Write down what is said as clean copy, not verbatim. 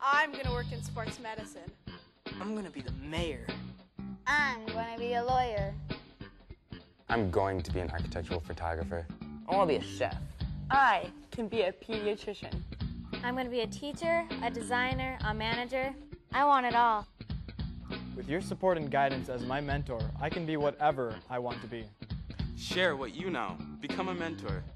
I'm going to work in sports medicine. I'm going to be the mayor. I'm going to be a lawyer. I'm going to be an architectural photographer. I want to be a chef. I can be a pediatrician. I'm going to be a teacher, a designer, a manager. I want it all. With your support and guidance as my mentor, I can be whatever I want to be. Share what you know. Become a mentor.